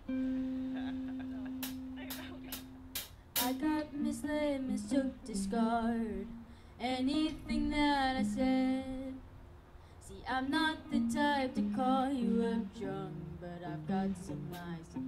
I got misled, mistook, discard anything that I said. See, I'm not the type to call you up drunk, but I've got some lies to